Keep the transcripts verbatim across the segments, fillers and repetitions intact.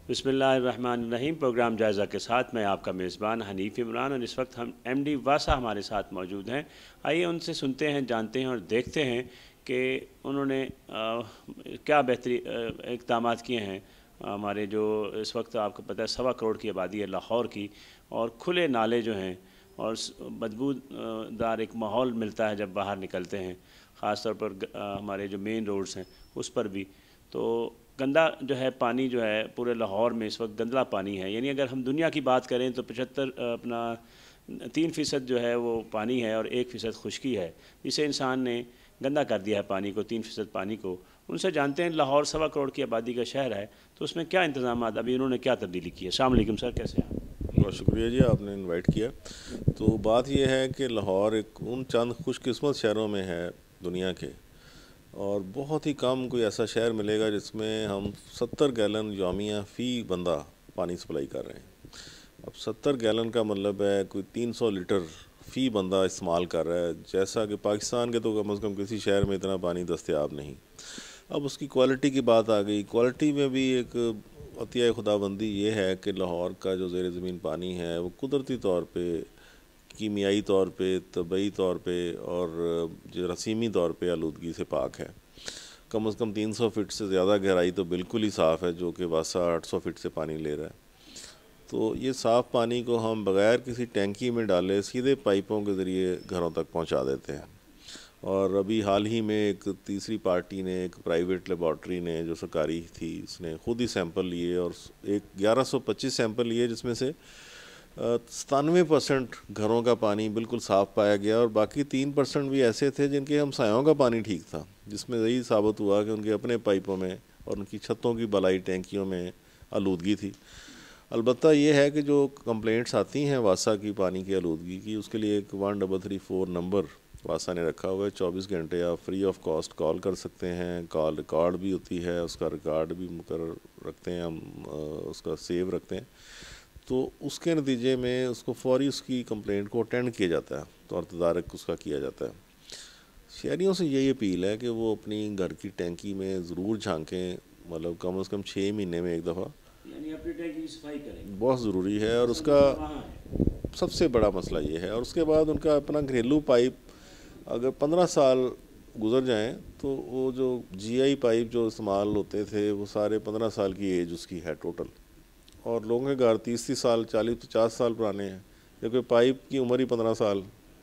بسم اللہ الرحمن الرحیم۔ پروگرام جائزہ کے ساتھ میں آپ کا میزبان حنیف عمران، اور اس وقت ہم ایم ڈی واسا ہمارے ساتھ موجود ہیں۔ آئیے ان سے سنتے ہیں، جانتے ہیں اور دیکھتے ہیں کہ انہوں نے کیا بہتری اقدامات کیے ہیں۔ ہمارے جو اس وقت آپ کو پتہ ہے سوا کروڑ کی آبادی ہے لاہور کی، اور کھلے نالے جو ہیں اور بدبو دار ایک ماحول ملتا ہے جب باہر نکلتے ہیں، خاص طور پر ہمارے جو مین روڈز ہیں اس پر بھی۔ تو گندا جو ہے پانی جو ہے پورے لاہور میں اس وقت گندلا پانی ہے، یعنی اگر ہم دنیا کی بات کریں تو پچہتر اپنا تین فیصد جو ہے وہ پانی ہے اور ایک فیصد خشکی ہے، جسے انسان نے گندا کر دیا ہے پانی کو، تین فیصد پانی کو۔ ان سے جانتے ہیں لاہور سوا کروڑ کی آبادی کا شہر ہے، تو اس میں کیا انتظامات، ابھی انہوں نے کیا تبدیلی کی ہے۔ السلام علیکم سر، کیسے ہیں آپ؟ بہت شکریہ جی، آپ نے انوائٹ کیا۔ تو بات یہ ہے کہ لاہور ایک ان چند خوش قسمت شہروں میں ہے دنیا کے، اور بہت ہی کم کوئی ایسا شہر ملے گا جس میں ہم ستر گیلن یومیہ فی بندہ پانی سپلائی کر رہے ہیں۔ اب ستر گیلن کا مطلب ہے کوئی تین سو لیٹر فی بندہ استعمال کر رہا ہے، جیسا کہ پاکستان کے تو کم از کم کسی شہر میں اتنا پانی دستیاب نہیں۔ اب اس کی کوالٹی کی بات آ گئی۔ کوالٹی میں بھی ایک عطیہ خدا بندی یہ ہے کہ لاہور کا جو زیر زمین پانی ہے وہ قدرتی طور پہ، کیمیائی طور پہ، طبعی طور پہ اور جو رسیمی طور پہ آلودگی سے پاک ہے۔ کم از کم تین سو فٹ سے زیادہ گہرائی تو بالکل ہی صاف ہے، جو کہ واسا آٹھ سو فٹ سے پانی لے رہا ہے۔ تو یہ صاف پانی کو ہم بغیر کسی ٹینکی میں ڈالے سیدھے پائپوں کے ذریعے گھروں تک پہنچا دیتے ہیں۔ اور ابھی حال ہی میں ایک تیسری پارٹی نے، ایک پرائیویٹ لیبارٹری نے جو سرکاری تھی، اس نے خود ہی سیمپل لیے اور ایک گیارہ سو پچیس سیمپل لیے، جس میں سے ستانوے پرسنٹ گھروں کا پانی بالکل صاف پایا گیا، اور باقی تین پرسنٹ بھی ایسے تھے جن کے ہمسایوں کا پانی ٹھیک تھا، جس میں یہی ثابت ہوا کہ ان کے اپنے پائپوں میں اور ان کی چھتوں کی بلائی ٹینکیوں میں آلودگی تھی۔ البتہ یہ ہے کہ جو کمپلینٹس آتی ہیں واسا کی پانی کی آلودگی کی، اس کے لیے ایک one double three four number واسا نے رکھا ہوا ہے۔ چوبیس گھنٹے آپ فری آف کاسٹ کال کر سکتے ہیں، کال ریکارڈ بھی ہوتی ہے، اس کا ریکارڈ بھی مقرر رکھتے ہیں ہم، اس کا سیو رکھتے ہیں۔ تو اس کے نتیجے میں اس کو فوری اس کی کمپلینٹ کو اٹینڈ کیا جاتا ہے اور تدارک اس کا کیا جاتا ہے۔ شہریوں سے یہی اپیل ہے کہ وہ اپنی گھر کی ٹینکی میں ضرور جھانکیں، مطلب کم از کم چھ مہینے میں ایک دفعہ، یعنی اپنی ٹینکی کی صفائی کریں، بہت ضروری ہے۔ اور اس کا سب سے بڑا مسئلہ یہ ہے، اور اس کے بعد ان کا اپنا گھریلو پائپ اگر پندرہ سال گزر جائیں تو وہ جو جی آئی پائپ جو استعمال ہوتے تھے وہ سارے پندرہ سال کی ایج اس کی ہے ٹوٹل، اور لوگوں کے گھر تیس تیس سال چالیس پچاس سال پرانے ہیں، جبکہ پائپ کی عمر ہی پندرہ سال،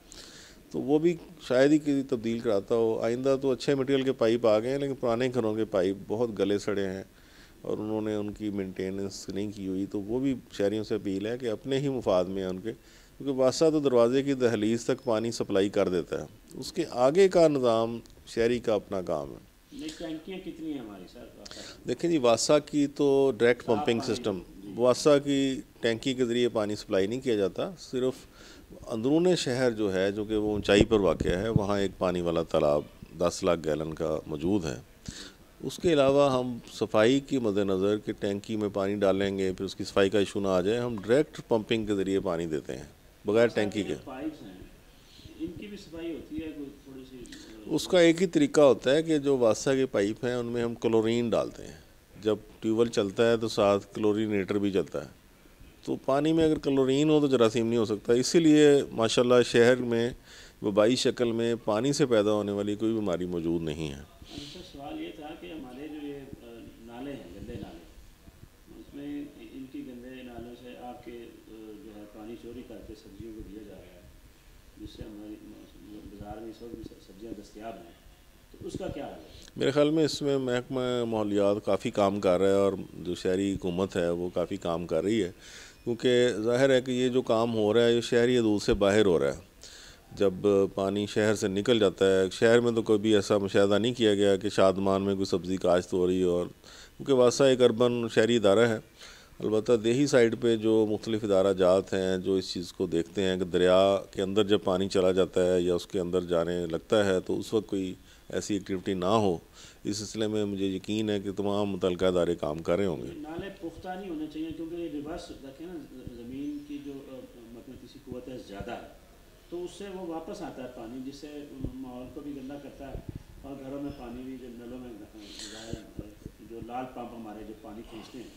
تو وہ بھی شاید ہی کسی تبدیل کراتا ہو۔ آئندہ تو اچھے مٹیریل کے پائپ آ گئے ہیں، لیکن پرانے گھروں کے پائپ بہت گلے سڑے ہیں اور انہوں نے ان کی مینٹیننس نہیں کی ہوئی۔ تو وہ بھی شہریوں سے اپیل ہے کہ اپنے ہی مفاد میں ان کے، کیونکہ واسا تو دروازے کی دہلیز تک پانی سپلائی کر دیتا ہے، اس کے آگے کا نظام شہری کا اپنا کام ہے۔ ٹینکیاں کتنی ہیں ہماری سر؟ دیکھیں جی، واسا کی تو ڈائریکٹ پمپنگ سسٹم، واسا کی ٹینکی کے ذریعے پانی سپلائی نہیں کیا جاتا، صرف اندرون شہر جو ہے، جو کہ وہ اونچائی پر واقع ہے، وہاں ایک پانی والا تالاب دس لاکھ گیلن کا موجود ہے۔ اس کے علاوہ ہم صفائی کی مد نظر کہ ٹینکی میں پانی ڈالیں گے پھر اس کی صفائی کا ایشو نہ آ جائے، ہم ڈائریکٹ پمپنگ کے ذریعے پانی دیتے ہیں بغیر ٹینکی کے۔ ان کی بھی صفائی ہوتی ہے تھوڑی سی؟ اس کا ایک ہی طریقہ ہوتا ہے کہ جو واسا کے پائپ ہیں ان میں ہم کلورین ڈالتے ہیں، جب ٹیوب ویل چلتا ہے تو ساتھ کلورینیٹر بھی چلتا ہے، تو پانی میں اگر کلورین ہو تو جراثیم نہیں ہو سکتا۔ اسی لیے ماشاءاللہ شہر میں وبائی شکل میں پانی سے پیدا ہونے والی کوئی بیماری موجود نہیں ہے۔ سوال یہ تھا کہ ہمارے جو یہ نالے ہیں، گندے نالے، اس میں ان کی گندے نالوں سے آپ کے جو ہے پانی چوری کر کے سبزیوں کو دیا جا رہا ہے، جس سے ہماری بازار میں اس وقت بھی سبزیاں دستیاب ہیں، تو اس کا کیا حال ہے؟ میرے خیال میں اس میں محکمہ ماحولیات کافی کام کر رہا ہے، اور جو شہری حکومت ہے وہ کافی کام کر رہی ہے، کیونکہ ظاہر ہے کہ یہ جو کام ہو رہا ہے یہ شہری حدود سے باہر ہو رہا ہے۔ جب پانی شہر سے نکل جاتا ہے، شہر میں تو کبھی ایسا مشاہدہ نہیں کیا گیا کہ شادمان میں کوئی سبزی کاشت ہو رہی، اور کیونکہ واسا ایک اربن شہری ادارہ ہے۔ البتہ دیہی سائڈ پہ جو مختلف ادارہ جات ہیں جو اس چیز کو دیکھتے ہیں کہ دریا کے اندر جب پانی چلا جاتا ہے یا اس کے اندر جانے لگتا ہے تو اس وقت کوئی ایسی ایکٹیویٹی نہ ہو، اس سلسلے میں مجھے یقین ہے کہ تمام متعلقہ ادارے کام کر رہے ہوں گے۔ نالے پختہ نہیں ہونے چاہیے، کیونکہ یہ ریورس رکھیں نا، زمین کی جو مقناطیسی قوت ہے زیادہ ہے، تو اس سے وہ واپس آتا ہے پانی، جس سے ماحول کو بھی گندا کرتا ہے، اور گھروں میں پانی بھی جو نلوں میں جو لال پمپ ہمارے جو پانی کھینچتے ہیں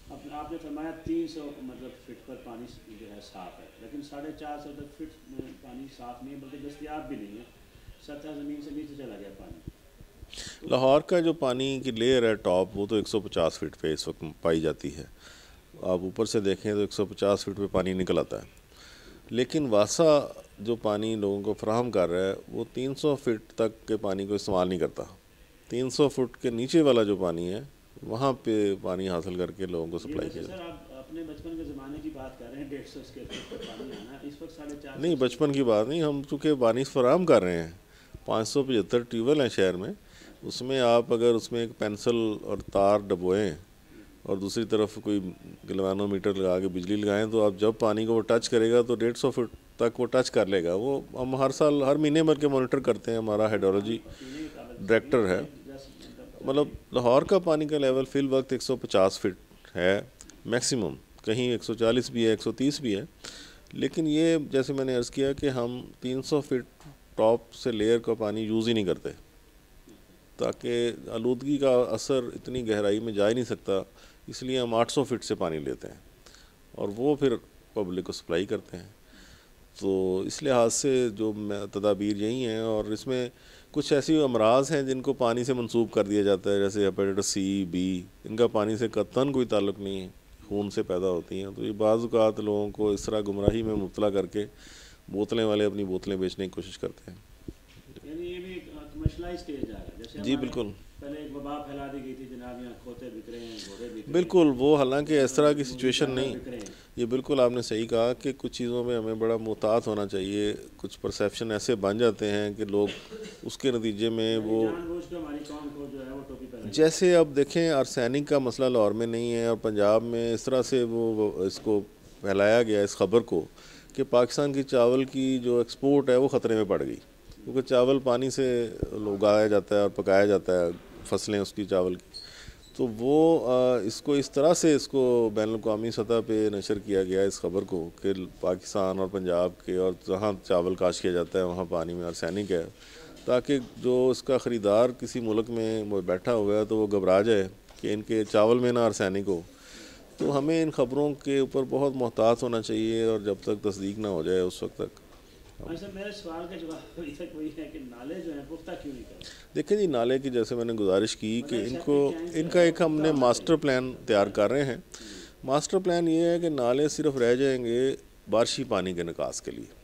اب آپ نے فرمایا تین سو مطلب فٹ پر پانی جو ہے صاف ہے، لیکن ساڑھے چار سو تک فٹ میں پانی صاف نہیں ہے، بلکہ دستیاب بھی نہیں ہے، سطح زمین سے نیچے چلا گیا پانی. لاہور کا جو پانی کی لیئر ہے ٹاپ، وہ تو ایک سو پچاس فٹ پہ اس وقت پائی جاتی ہے. آپ اوپر سے دیکھیں تو ایک سو پچاس فٹ پہ پانی نکل آتا ہے. لیکن واسا جو پانی لوگوں کو فراہم کر رہا ہے وہ تین سو فٹ تک کے پانی کو استعمال نہیں کرتا. تین سو فٹ کے نیچے والا جو پانی ہے وہاں پہ پانی حاصل کر کے لوگوں کو سپلائی کیا جاتا ہے. سر آپ اپنے بچپن کے زمانے کی بات کر رہے ہیں، ڈیڑھ سو اس کے فٹ پر پانی آنا، اس وقت ساڑھے چار سو. نہیں، بچپن کی بات نہیں، ہم چونکہ پانی فراہم کر رہے ہیں. پانچ سو پچہتر ٹیوب ویل ہیں شہر میں، اس میں آپ اگر اس میں ایک پینسل اور تار ڈبوئیں اور دوسری طرف کوئی گلوانو میٹر لگا کے بجلی لگائیں تو آپ جب پانی کو وہ ٹچ کرے گا تو ڈیڑھ سو فٹ تک وہ ٹچ کر لے گا. وہ ہم ہر سال ہر مہینے بھر کے مانیٹر کرتے ہیں. ہمارا ہائیڈرولوجی ڈائریکٹر ہے. مطلب لاہور کا پانی کا لیول فی الوقت ایک سو پچاس فٹ ہے میکسیمم، کہیں ایک سو چالیس بھی ہے، ایک سو تیس بھی ہے. لیکن یہ جیسے میں نے عرض کیا کہ ہم تین سو فٹ ٹاپ سے لیئر کا پانی یوز ہی نہیں کرتے، تاکہ آلودگی کا اثر اتنی گہرائی میں جا ہی نہیں سکتا. اس لیے ہم آٹھ سو فٹ سے پانی لیتے ہیں اور وہ پھر پبلک کو سپلائی کرتے ہیں. تو اس لحاظ سے جو تدابیر یہی ہیں. اور اس میں کچھ ایسی امراض ہیں جن کو پانی سے منسوب کر دیا جاتا ہے، جیسے ہیپیٹائٹس سی، بی، ان کا پانی سے قطعاً کوئی تعلق نہیں ہے، خون سے پیدا ہوتی ہیں. تو یہ بعض اوقات لوگوں کو اس طرح گمراہی میں مبتلا کر کے بوتلیں والے اپنی بوتلیں بیچنے کی کوشش کرتے ہیں. یعنی یہ بھی ایک کمرشلائز اسٹیج آ رہا ہے، جیسے جی بالکل، پہلے ایک وبا پھیلا دی گئی تھی جناب، یہاں کھوتے بک رہے ہیں، گھوڑے بک رہے ہیں. بالکل. وہ حالانکہ اس طرح کی سچویشن نہیں. یہ بالکل آپ نے صحیح کہا کہ کچھ چیزوں میں ہمیں بڑا محتاط ہونا چاہیے. کچھ پرسیپشن ایسے بن جاتے ہیں کہ لوگ اس کے نتیجے میں وہ جیسے اب دیکھیں آرسینک کا مسئلہ لاہور میں نہیں ہے اور پنجاب میں اس طرح سے وہ اس کو پھیلایا گیا اس خبر کو کہ پاکستان کی چاول کی جو ایکسپورٹ ہے وہ خطرے میں پڑ گئی، کیونکہ چاول پانی سے اگایا جاتا ہے اور پکایا جاتا ہے، فصلیں اس کی چاول کی. تو وہ اس کو اس طرح سے اس کو بین الاقوامی سطح پہ نشر کیا گیا اس خبر کو کہ پاکستان اور پنجاب کے اور جہاں چاول کاشت کیا جاتا ہے وہاں پانی میں آرسینک ہے، تاکہ جو اس کا خریدار کسی ملک میں وہ بیٹھا ہوا ہے تو وہ گھبرا جائے کہ ان کے چاول میں نہ آرسینک ہو. تو ہمیں ان خبروں کے اوپر بہت محتاط ہونا چاہیے اور جب تک تصدیق نہ ہو جائے اس وقت تک. میرے سوال کا جواب ابھی تک وہی ہے کہ نالے جو ہیں پختہ کیوں نہیں کرتے؟ دیکھیں جی، نالے کی جیسے میں نے گزارش کی کہ ان کو ان کا ایک ہم نے ماسٹر پلان تیار کر رہے ہیں. ماسٹر پلان یہ ہے کہ نالے صرف رہ جائیں گے بارشی پانی کے نکاس کے لیے،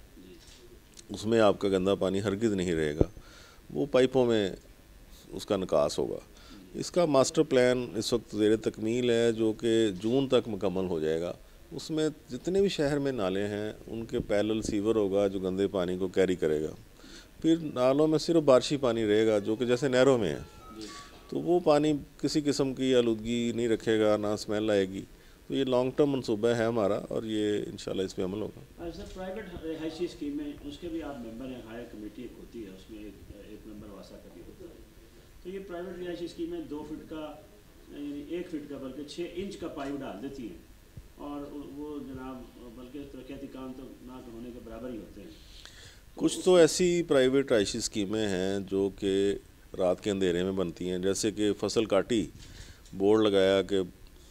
اس میں آپ کا گندا پانی ہرگز نہیں رہے گا، وہ پائپوں میں اس کا نکاس ہوگا. اس کا ماسٹر پلان اس وقت زیر تکمیل ہے جو کہ جون تک مکمل ہو جائے گا. اس میں جتنے بھی شہر میں نالے ہیں ان کے پیرلل سیور ہوگا جو گندے پانی کو کیری کرے گا. پھر نالوں میں صرف بارشی پانی رہے گا جو کہ جیسے نہروں میں ہے، تو وہ پانی کسی قسم کی آلودگی نہیں رکھے گا، نہ اسمیل آئے گی. تو یہ لانگ ٹرم منصوبہ ہے ہمارا اور یہ انشاءاللہ اس پہ عمل ہوگا. سر پرائیویٹ رہائشی اسکیمیں اس کے بھی آپ ممبر ہیں، ہائر کمیٹی ایک ہوتی ہے، اس میں ایک ایک ممبر واسا کا بھی ہوتا ہے. تو یہ پرائیویٹ رہائشی اسکیمیں دو فٹ کا یعنی ایک فٹ کا بلکہ چھ انچ کا پائپ ڈال دیتی ہیں اور وہ جناب بلکہ ترقیاتی کام تو نہ ہونے کے برابر ہی ہوتے ہیں. کچھ تو ایسی پرائیویٹ رہائشی اسکیمیں ہیں جو کہ رات کے اندھیرے میں بنتی ہیں، جیسے کہ فصل کاٹی، بورڈ لگایا کہ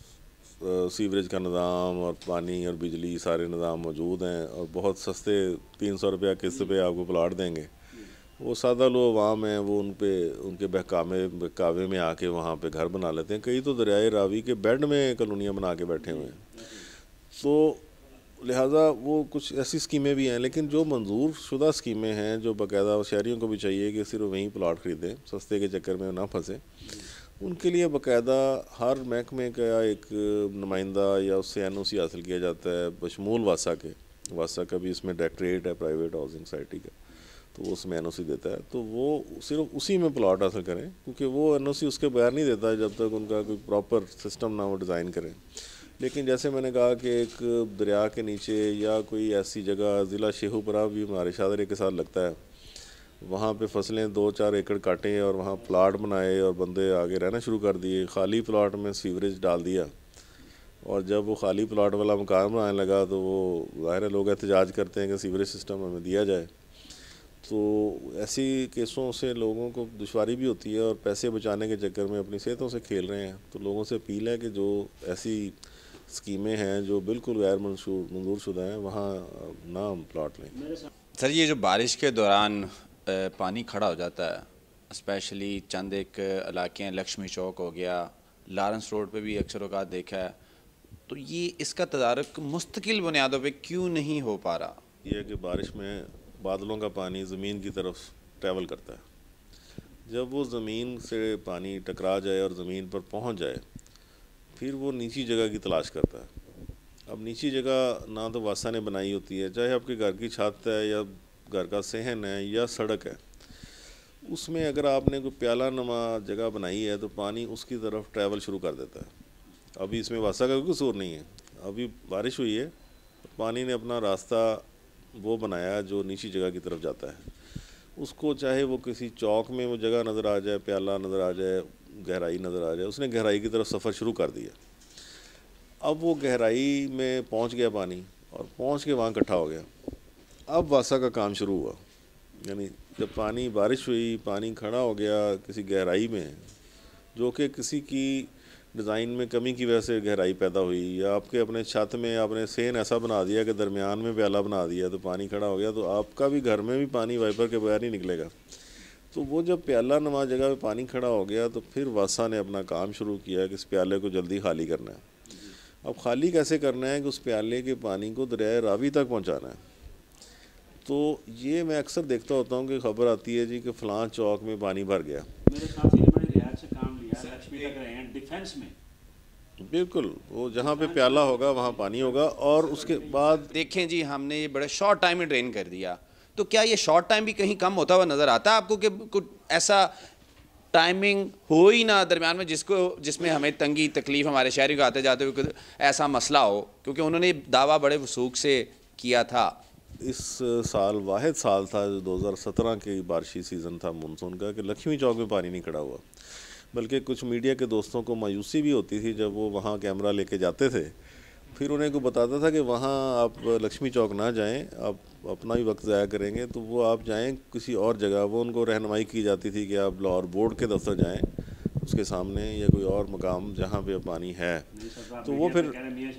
سیوریج کا نظام اور پانی اور بجلی سارے نظام موجود ہیں اور بہت سستے تین سو روپیہ قسط پہ آپ کو پلاٹ دیں گے. وہ سادہ لو عوام ہیں، وہ ان پہ ان کے بہکامے بہکاوے میں آ کے وہاں پہ گھر بنا لیتے ہیں. کئی تو دریائے راوی کے بیڈ میں کالونیاں بنا کے بیٹھے ہوئے ہیں. تو لہٰذا وہ کچھ ایسی اسکیمیں بھی ہیں، لیکن جو منظور شدہ اسکیمیں ہیں جو باقاعدہ شہریوں کو بھی چاہیے کہ صرف وہیں پلاٹ خریدیں، سستے کے چکر میں نہ پھنسیں، ان کے لیے باقاعدہ ہر محکمے کا ایک نمائندہ یا اس سے این او سی حاصل کیا جاتا ہے بشمول واسا کے. واسا کا بھی اس میں ڈائریکٹریٹ ہے پرائیویٹ ہاؤسنگ سوسائٹی کا، تو وہ اس میں این او سی دیتا ہے. تو وہ صرف اسی میں پلاٹ حاصل کریں، کیونکہ وہ این او سی اس کے بغیر نہیں دیتا جب تک ان کا کوئی پراپر سسٹم نہ وہ ڈیزائن کریں. لیکن جیسے میں نے کہا کہ ایک دریا کے نیچے یا کوئی ایسی جگہ، ضلع شیخو پورہ بھی ہمارے شاہدرے کے ساتھ لگتا ہے، وہاں پہ فصلیں دو چار ایکڑ کاٹیں اور وہاں پلاٹ بنائے اور بندے آگے رہنا شروع کر دیے. خالی پلاٹ میں سیوریج ڈال دیا اور جب وہ خالی پلاٹ والا مکان بنانے لگا تو وہ ظاہر ہے لوگ احتجاج کرتے ہیں کہ سیوریج سسٹم ہمیں دیا جائے. تو ایسی کیسوں سے لوگوں کو دشواری بھی ہوتی ہے اور پیسے بچانے کے چکر میں اپنی صحتوں سے کھیل رہے ہیں. تو لوگوں سے اپیل ہے کہ جو ایسی اسکیمیں ہیں جو بالکل غیر منشور منظور شدہ ہیں وہاں نہ ہم پلاٹ لیں۔ سر یہ جو بارش کے دوران پانی کھڑا ہو جاتا ہے، اسپیشلی چند ایک علاقے ہیں، لکشمی چوک ہو گیا، لارنس روڈ پہ بھی اکثر اوقات دیکھا ہے، تو یہ اس کا تدارک مستقل بنیادوں پہ کیوں نہیں ہو پا رہا؟ یہ ہے کہ بارش میں بادلوں کا پانی زمین کی طرف ٹریول کرتا ہے، جب وہ زمین سے پانی ٹکرا جائے اور زمین پر پہنچ جائے پھر وہ نیچی جگہ کی تلاش کرتا ہے۔ اب نیچی جگہ نہ تو واسا نے بنائی ہوتی ہے، چاہے آپ کے گھر کی چھت ہے یا گھر کا صحن ہے یا سڑک ہے، اس میں اگر آپ نے کوئی پیالہ نما جگہ بنائی ہے تو پانی اس کی طرف ٹریول شروع کر دیتا ہے۔ ابھی اس میں واسا کا کوئی قصور نہیں ہے، ابھی بارش ہوئی ہے، پانی نے اپنا راستہ وہ بنایا جو نیچی جگہ کی طرف جاتا ہے، اس کو چاہے وہ کسی چوک میں وہ جگہ نظر آ جائے، پیالہ نظر آ جائے، گہرائی نظر آ جائے، اس نے گہرائی کی طرف سفر شروع کر دیا۔ اب وہ گہرائی میں پہنچ گیا پانی اور پہنچ کے وہاں اکٹھا ہو گیا، اب واسا کا کام شروع ہوا، یعنی جب پانی بارش ہوئی، پانی کھڑا ہو گیا کسی گہرائی میں جو کہ کسی کی ڈیزائن میں کمی کی وجہ سے گہرائی پیدا ہوئی، یا آپ کے اپنے چھت میں آپ نے سین ایسا بنا دیا کہ درمیان میں پیالہ بنا دیا تو پانی کھڑا ہو گیا، تو آپ کا بھی گھر میں بھی پانی وائپر کے بغیر نہیں نکلے گا۔ تو وہ جب پیالہ نما جگہ پہ پانی کھڑا ہو گیا تو پھر واسا نے اپنا کام شروع کیا کہ اس پیالے کو جلدی خالی کرنا ہے۔ اب خالی کیسے کرنا ہے کہ اس پیالے کے پانی کو دریائے راوی تک پہنچانا ہے۔ تو یہ میں اکثر دیکھتا ہوتا ہوں کہ خبر آتی ہے جی کہ فلاں چوک میں پانی بھر گیا، میرے ساتھی نے بڑی رعایت سے کام لیا، لکشمی تک رہے ہیں ڈیفینس میں، بالکل وہ جہاں پہ پیالہ ہوگا وہاں پانی ہوگا، اور اس کے بعد دیکھیں جی ہم نے یہ بڑے شارٹ ٹائم میں ڈرین کر دیا، تو کیا یہ شارٹ ٹائم بھی کہیں کم ہوتا ہوا نظر آتا ہے آپ کو کہ کچھ ایسا ٹائمنگ ہو ہی نہ درمیان میں جس کو جس میں ہمیں تنگی تکلیف ہمارے شہری کو آتے جاتے ہوئے ایسا مسئلہ ہو؟ کیونکہ انہوں نے دعویٰ بڑے وثوق سے کیا تھا۔ اس سال واحد سال تھا جو دو ہزار سترہ کی بارشی سیزن تھا مونسون کا کہ لکشمی چوک میں پانی نہیں کھڑا ہوا، بلکہ کچھ میڈیا کے دوستوں کو مایوسی بھی ہوتی تھی جب وہ وہاں کیمرہ لے کے جاتے تھے، پھر انہیں کو بتاتا تھا کہ وہاں آپ لکشمی چوک نہ جائیں، آپ اپنا ہی وقت ضائع کریں گے، تو وہ آپ جائیں کسی اور جگہ، وہ ان کو رہنمائی کی جاتی تھی کہ آپ لاہور بورڈ کے دفتر جائیں اس کے سامنے، یا کوئی اور مقام جہاں پہ پانی ہے، تو وہ پھر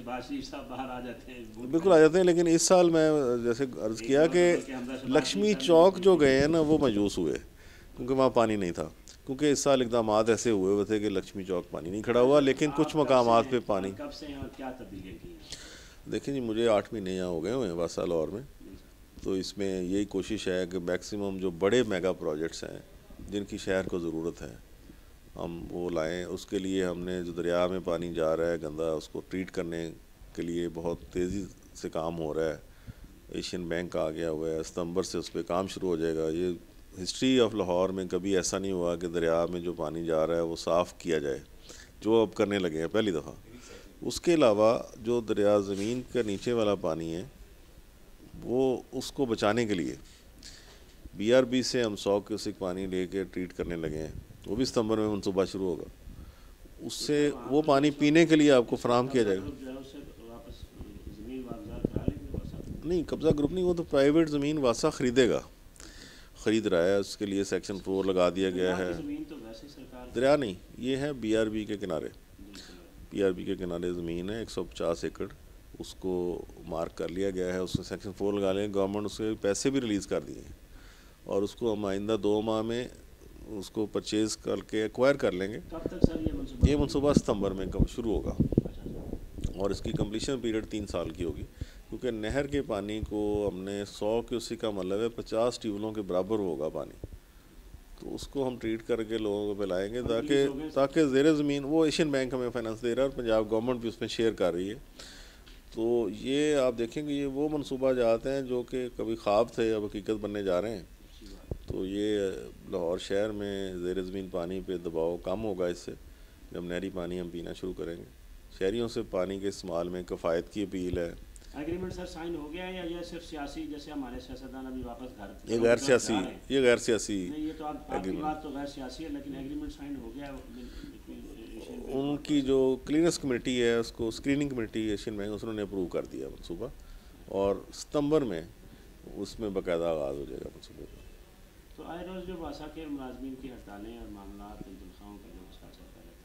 بالکل آ جاتے ہیں۔ لیکن اس سال میں جیسے عرض کیا کہ لکشمی چوک جو گئے ہیں نا وہ مایوس ہوئے کیونکہ وہاں پانی نہیں تھا، کیونکہ اس سال اقدامات ایسے ہوئے ہوئے تھے کہ لکشمی چوک پانی نہیں کھڑا ہوا، لیکن کچھ مقامات پہ پانی۔ دیکھیں جی مجھے آٹھ مہینے یہاں ہو گئے ہوئے ہیں واسا لاہور میں، تو اس میں یہی کوشش ہے کہ میکسیمم جو بڑے میگا پروجیکٹس ہیں جن کی شہر کو ضرورت ہے ہم وہ لائیں۔ اس کے لیے ہم نے جو دریا میں پانی جا رہا ہے گندا، اس کو ٹریٹ کرنے کے لیے بہت تیزی سے کام ہو رہا ہے، ایشین بینک آ گیا ہوا ہے، ستمبر سے اس پہ کام شروع ہو جائے گا۔ یہ ہسٹری آف لاہور میں کبھی ایسا نہیں ہوا کہ دریا میں جو پانی جا رہا ہے وہ صاف کیا جائے، جو اب کرنے لگے ہیں پہلی دفعہ۔ اس کے علاوہ جو دریا زمین کا نیچے والا پانی ہے وہ اس کو بچانے کے لیے بی آر بی سے ہم سو کیوسک پانی لے کے ٹریٹ کرنے لگے ہیں، وہ بھی ستمبر میں منصوبہ شروع ہوگا، اس سے وہ پانی پینے کے لیے آپ کو فراہم کیا جائے گا۔ نہیں قبضہ گروپ نہیں، وہ تو پرائیویٹ زمین واسا خریدے گا، خرید رہا ہے، اس کے لیے سیکشن فور لگا دیا گیا ہے۔ دریا نہیں، یہ ہے بی آر بی کے کنارے، بی آر بی کے کنارے زمین ہے ایک سو پچاس ایکڑ، اس کو مارک کر لیا گیا ہے، اس میں سیکشن فور لگا لیں، گورنمنٹ اس کے پیسے بھی ریلیز کر دیے ہیں، اور اس کو ہم آئندہ دو ماہ میں اس کو پرچیز کر کے ایکوائر کر لیں گے۔ یہ منصوبہ ستمبر میں شروع ہوگا اور اس کی کمپلیشن پیریڈ تین سال کی ہوگی، کیونکہ نہر کے پانی کو ہم نے سو کیوسک کا مطلب ہے پچاس ٹیوبلوں کے برابر ہوگا پانی، تو اس کو ہم ٹریٹ کر کے لوگوں کو پلائیں گے تاکہ تاکہ زیر زمین وہ ایشین بینک ہمیں فائنانس دے رہا ہے اور پنجاب گورنمنٹ بھی اس میں شیئر کر رہی ہے۔ تو یہ آپ دیکھیں گے یہ وہ منصوبہ جات ہیں جو کہ کبھی خواب تھے اب حقیقت بننے جا رہے ہیں۔ تو یہ لاہور شہر میں زیر زمین پانی پہ دباؤ کم ہوگا اس سے جب نہری پانی ہم پینا شروع کریں گے۔ شہریوں سے پانی کے استعمال میں کفایت کی اپیل ہے۔ ایگریمنٹ سر سائن ہو گیا ہے یا یہ صرف سیاسی، جیسے ہمارے سیاستدان ابھی واپس گھر؟ یہ غیر سیاسی، یہ غیر سیاسی نہیں، یہ تو آپ آپ کی بات تو غیر سیاسی ہے، لیکن ایگریمنٹ سائن ہو گیا ہے؟ ان کی جو کلینس کمیٹی ہے اس کو اسکریننگ کمیٹی ایشین بینک اس نے اپروو کر دیا منصوبہ، اور ستمبر میں اس میں باقاعدہ آغاز ہو جائے گا منصوبے کا۔ تو آئے روز جو واسا کے ملازمین کی ہڑتالیں اور معاملات تنخواہوں کا جو مسئلہ چلتا رہتا ہے،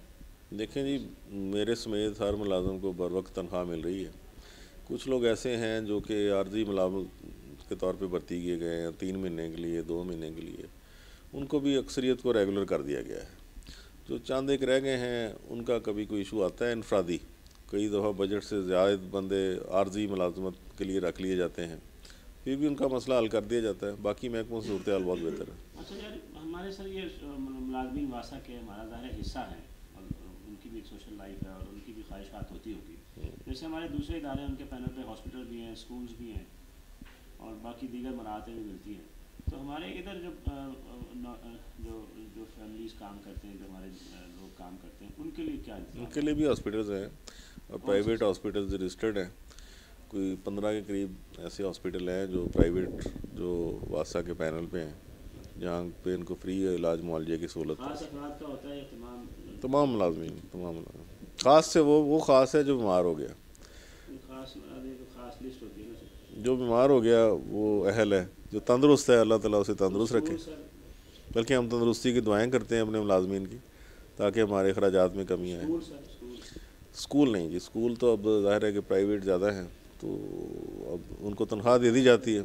دیکھیں جی، میرے سمیت ہر ملازم کو بر وقت تنخواہ مل رہی ہے. کچھ لوگ ایسے ہیں جو کہ عارضی ملازمت کے طور پہ بھرتی کیے گئے ہیں تین مہینے کے لیے، دو مہینے کے لیے، ان کو بھی اکثریت کو ریگولر کر دیا گیا ہے. جو چاند ایک رہ گئے ہیں ان کا کبھی کوئی ایشو آتا ہے انفرادی، کئی دفعہ بجٹ سے زیادہ بندے عارضی ملازمت کے لیے رکھ لیے جاتے ہیں، پھر بھی ان کا مسئلہ حل کر دیا جاتا ہے. باقی محکموں سے صورتحال بہت بہتر ہے. اچھا یار، ہمارے سر یہ ملازمین واسا کے ہمارا ظاہر حصہ ہیں اور ان کی بھی ایک سوشل لائف ہے اور ان کی بھی خواہشات ہوتی ہوگی. جیسے ہمارے دوسرے ادارے ہیں ان کے پینل پہ ہاسپٹل بھی ہیں، اسکولز بھی ہیں اور باقی دیگر مراحتیں بھی ملتی ہیں. تو ہمارے ادھر جو جو جو فیملیز کام کرتے ہیں، جو ہمارے لوگ کام کرتے ہیں، ان کے لیے کیا ان کے لیے بھی ہاسپٹلز ہیں اور پرائیویٹ ہاسپٹلز رجسٹرڈ ہیں. کوئی پندرہ کے قریب ایسے ہاسپٹل ہیں جو پرائیویٹ جو واسا کے پینل پہ ہیں، جہاں پہ ان کو فری علاج معالجے کی سہولت ہے. خاص افراد کا ہوتا ہے یا تمام تمام ملازمین تمام ملازمین خاص سے وہ وہ خاص ہے جو بیمار ہو گیا. خاص خاص لسٹ ہوتی ہے نا. جو بیمار ہو گیا وہ اہل ہے، جو تندرست ہے اللہ تعالیٰ اسے تندرست رکھے. بلکہ ہم تندرستی کی دعائیں کرتے ہیں اپنے ملازمین کی تاکہ ہمارے اخراجات میں کمی آئے. اسکول نہیں جی، اسکول تو اب ظاہر ہے کہ پرائیویٹ زیادہ ہیں تو اب ان کو تنخواہ دے دی جاتی ہے.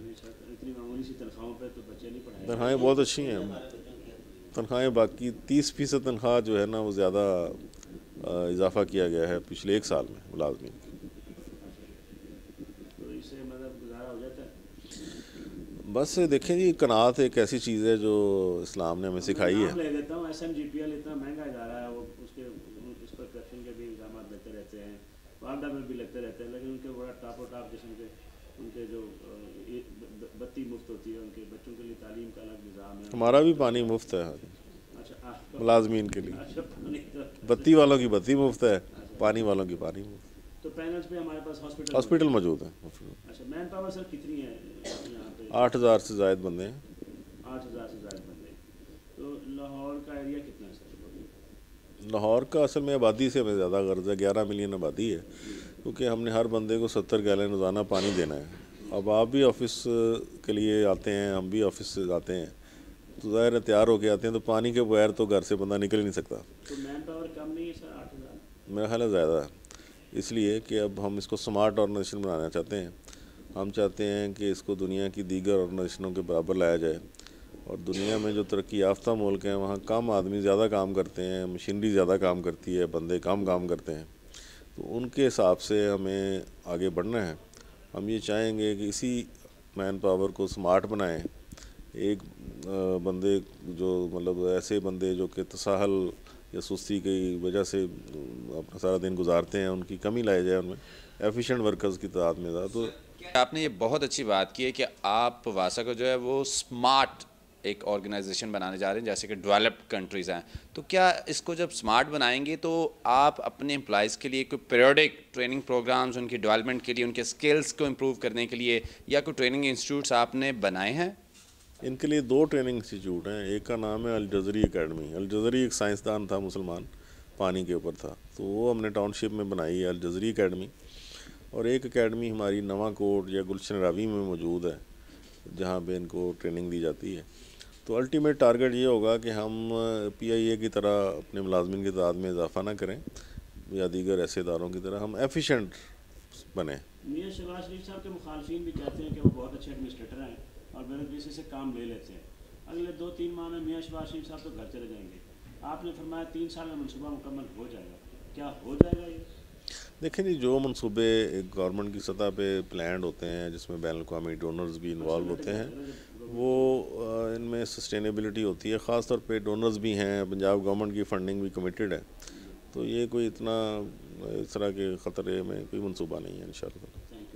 تنخواہیں بہت اچھی ہیں، تنخواہیں باقی تیس فیصد تنخواہ جو ہے نا وہ زیادہ اضافہ کیا گیا ہے پچھلے ایک سال میں ملازمین کی. بس دیکھیں جی، قناعت ایک ایسی چیز ہے جو اسلام نے ہمیں سکھائی ہے. لے لیتا ہوں S M G P L اتنا مہنگا جا رہا ہے، وہ اس کے اس پر کرپشن کے بھی الزامات لگتے رہتے ہیں، وارڈا میں بھی لگتے رہتے ہیں، لیکن ان کے بڑا ٹاپ و ٹاپ قسم کے ان کے جو بتی مفت ہوتی ہے، ان کے بچوں کے لیے تعلیم کا الگ نظام ہے. ہمارا بھی پانی مفت ہے ملازمین کے لیے. بتی والوں کی بتی مفت ہے، پانی والوں کی پانی مفت. تو پینلز پہ ہمارے پاس ہاسپٹل ہاسپٹل موجود ہیں. اچھا، مین پاور سر کتنی ہے یہاں پہ؟ آٹھ ہزار سے زائد بندے ہیں. آٹھ ہزار سے زائد بندے. تو لاہور کا ایریا کتنا ہے سر؟ لاہور کا اصل میں آبادی سے ہمیں زیادہ غرض ہے، گیارہ ملین آبادی ہے، کیونکہ ہم نے ہر بندے کو ستر گیلن روزانہ پانی دینا ہے. اب آپ بھی آفس کے لیے آتے ہیں، ہم بھی آفس سے آتے ہیں، تو ظاہر ہے تیار ہو کے آتے ہیں، تو پانی کے بغیر تو گھر سے بندہ نکل ہی نہیں سکتا. تو مین پاور کم نہیں ہے سر آٹھ ہزار؟ میرا خیال ہے زیادہ ہے، اس لیے کہ اب ہم اس کو سمارٹ آرگنائزیشن بنانا چاہتے ہیں. ہم چاہتے ہیں کہ اس کو دنیا کی دیگر آرگنائزیشنوں کے برابر لایا جائے. اور دنیا میں جو ترقی یافتہ ملک ہیں وہاں کم آدمی زیادہ کام کرتے ہیں، مشینری زیادہ کام کرتی ہے، بندے کم کام کرتے ہیں. تو ان کے حساب سے ہمیں آگے بڑھنا ہے. ہم یہ چاہیں گے کہ اسی مین پاور کو سمارٹ بنائیں. ایک بندے جو مطلب ایسے بندے جو کہ تساہل یا سستی کی وجہ سے اپنا سارا دن گزارتے ہیں، ان کی کمی لائی جائے، ان میں ایفیشینٹ ورکرز کی تعداد میں زیادہ. تو آپ نے یہ بہت اچھی بات کی ہے کہ آپ واسا کو جو ہے وہ سمارٹ ایک آرگنائزیشن بنانے جا رہے ہیں جیسے کہ ڈیولپڈ کنٹریز ہیں. تو کیا اس کو جب سمارٹ بنائیں گے تو آپ اپنے امپلائیز کے لیے کوئی پیریوڈک ٹریننگ پروگرامز ان کی ڈیولپمنٹ کے لیے، ان کے سکلز کو امپروو کرنے کے لیے یا کوئی ٹریننگ انسٹیٹیوٹس آپ نے بنائے ہیں؟ ان کے لیے دو ٹریننگ انسٹیٹیوٹ ہیں. ایک کا نام ہے الجزری اکیڈمی. الجزری ایک سائنسدان تھا مسلمان، پانی کے اوپر تھا، تو وہ ہم نے ٹاؤن شپ میں بنائی ہے الجزری اکیڈمی. اور ایک اکیڈمی ہماری نواں کوٹ یا گلشن راوی میں موجود ہے جہاں پہ ان کو ٹریننگ دی جاتی ہے. تو الٹیمیٹ ٹارگٹ یہ ہوگا کہ ہم پی آئی اے کی طرح اپنے ملازمین کی تعداد میں اضافہ نہ کریں یا دیگر ایسے اداروں کی طرح، ہم ایفیشینٹ بنیں. میاں شہباز شریف صاحب کے مخالفین بھی کہتے ہیں کہ وہ بہت اچھے ایڈمنسٹریٹر ہیں اور بیوروکریسی سے کام لے لیتے ہیں. اگلے دو تین ماہ میں میاں شہباز شریف صاحب تو گھر چلے جائیں گے. آپ نے فرمایا تین سال میں منصوبہ مکمل ہو جائے گا، کیا ہو جائے گا یہ؟ دیکھیں جی، جو منصوبے ایک گورنمنٹ کی سطح پہ پلانڈ ہوتے ہیں جس میں بین الاقوامی ڈونرز بھی انوالو ہوتے ہیں، وہ ان میں سسٹینیبلٹی ہوتی ہے. خاص طور پہ ڈونرز بھی ہیں، پنجاب گورنمنٹ کی فنڈنگ بھی کمیٹڈ ہے. تو یہ کوئی اتنا اس طرح کے خطرے میں کوئی منصوبہ نہیں ہے انشاءاللہ.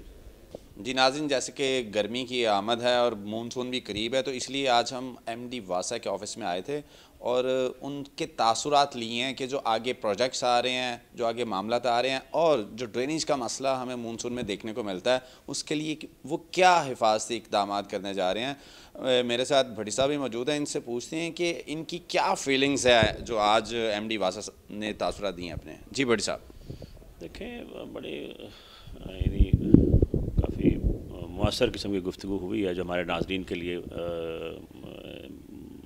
جی ناظرین، جیسے کہ گرمی کی آمد ہے اور مونسون بھی قریب ہے، تو اس لیے آج ہم ایم ڈی واسا کے آفس میں آئے تھے اور ان کے تاثرات لیے ہیں کہ جو آگے پروجیکٹس آ رہے ہیں، جو آگے معاملات آ رہے ہیں، اور جو ڈرینیج کا مسئلہ ہمیں مونسون میں دیکھنے کو ملتا ہے، اس کے لیے وہ کیا حفاظتی اقدامات کرنے جا رہے ہیں. میرے ساتھ بھٹی صاحب بھی موجود ہیں، ان سے پوچھتے ہیں کہ ان کی کیا فیلنگز ہے جو آج ایم ڈی واسا نے تاثرات دی ہیں اپنے. جی بھٹی صاحب. دیکھیں، بڑے یعنی کافی مؤثر قسم کی گفتگو ہوئی ہے جو ہمارے ناظرین کے لیے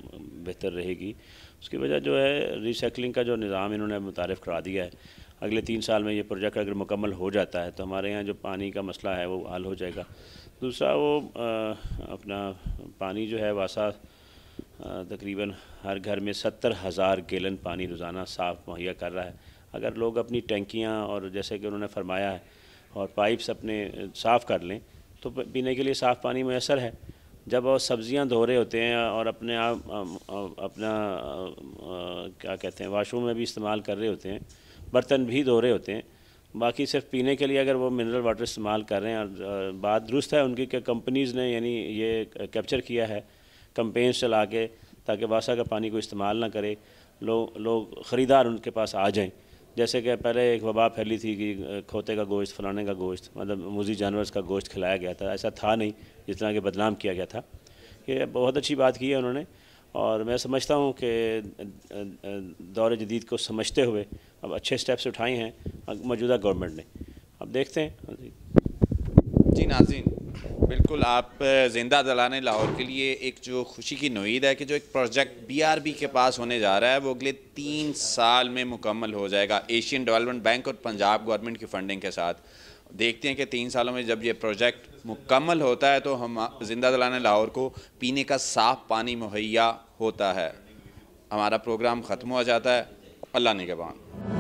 بہتر رہے گی. اس کی وجہ جو ہے ریسائکلنگ کا جو نظام انہوں نے متعارف کرا دیا ہے. اگلے تین سال میں یہ پروجیکٹ اگر مکمل ہو جاتا ہے تو ہمارے یہاں جو پانی کا مسئلہ ہے وہ حل ہو جائے گا. دوسرا وہ اپنا پانی جو ہے واسا تقریباً ہر گھر میں ستر ہزار گیلن پانی روزانہ صاف مہیا کر رہا ہے. اگر لوگ اپنی ٹینکیاں اور جیسے کہ انہوں نے فرمایا ہے اور پائپس اپنے صاف کر لیں تو پینے کے لیے صاف پانی میسر ہے. جب وہ سبزیاں دھو رہے ہوتے ہیں اور اپنے آپ اپنا کیا کہتے ہیں واش روم میں بھی استعمال کر رہے ہوتے ہیں, برتن بھی دھو رہے ہوتے ہیں, باقی صرف پینے کے لیے اگر وہ منرل واٹر استعمال کر رہے ہیں. اور بات درست ہے ان کی کہ کمپنیز نے یعنی یہ کیپچر کیا ہے کمپینز چلا کے تاکہ واسا کا پانی کو استعمال نہ کرے, لوگ لوگ خریدار ان کے پاس آ جائیں. جیسے کہ پہلے ایک وبا پھیلی تھی کہ کھوتے کا گوشت فلانے کا گوشت مطلب موذی جانور کا گوشت کھلایا گیا تھا, ایسا تھا نہیں جس طرح کہ بدنام کیا گیا تھا. یہ بہت اچھی بات کی ہے انہوں نے, اور میں سمجھتا ہوں کہ دور جدید کو سمجھتے ہوئے اب اچھے سٹیپس اٹھائے ہیں موجودہ گورنمنٹ نے. اب دیکھتے ہیں. جی ناظرین, بالکل آپ زندہ دلانِ لاہور کے لیے ایک جو خوشی کی نوید ہے کہ جو ایک پروجیکٹ بی آر بی کے پاس ہونے جا رہا ہے وہ اگلے تین سال میں مکمل ہو جائے گا ایشین ڈیولپمنٹ بینک اور پنجاب گورنمنٹ کی فنڈنگ کے ساتھ. دیکھتے ہیں کہ تین سالوں میں جب یہ پروجیکٹ مکمل ہوتا ہے تو ہم زندہ دلانِ لاہور کو پینے کا صاف پانی مہیا ہوتا ہے. ہمارا پروگرام ختم ہو جاتا ہے. اللہ نگہبان.